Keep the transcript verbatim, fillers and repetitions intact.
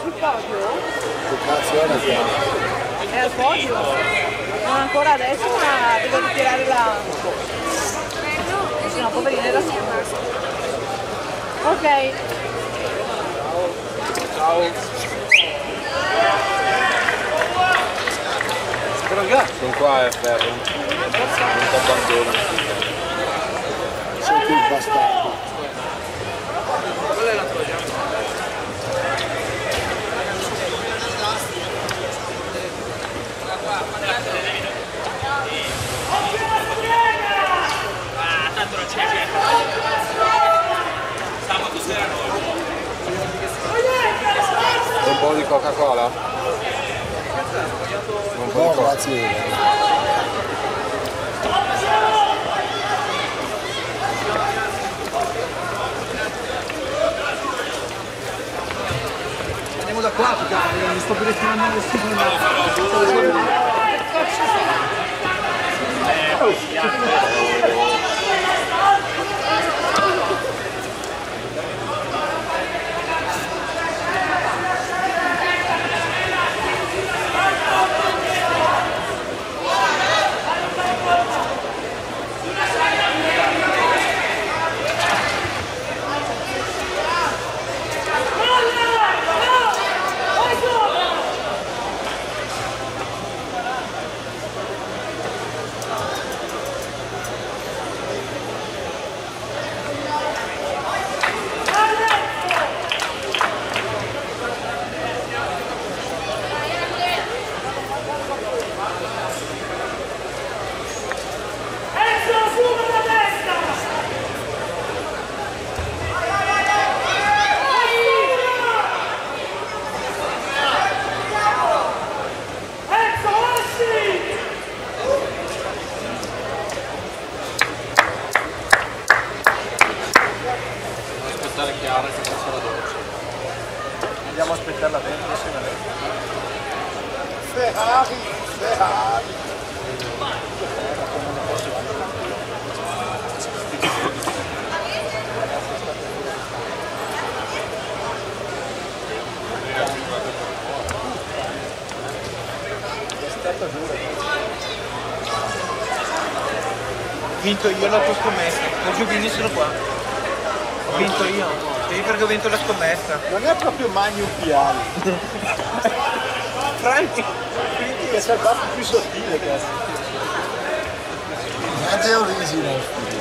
sul podio? Che cazzo è la chiave? È al podio? Non ancora adesso, ma devo ritirare la... No, poverina, era sì. Ok. Ciao. Sono qua a ferro. Non ti abbandono. Sei il bastardo. Qual è la tua giacca? Ah, tanto non c'è gente. Sabato sera no. Un po' di Coca-Cola? Un po' di Coca-Cola. Andiamo da qua, perché mi sto per destinando lo schifo. Chiara che faccia la doccia. Andiamo a aspettarla dentro insieme a lei. Ferrari, Ferrari. Ho vinto io la tua scommessa, non giochini sono qua. Ho vinto io. Sì, perché ho vinto la scommessa. Non è proprio Magnum Piali. Franchi. Quindi è salvato più sottile, cazzo. Grazie a origine.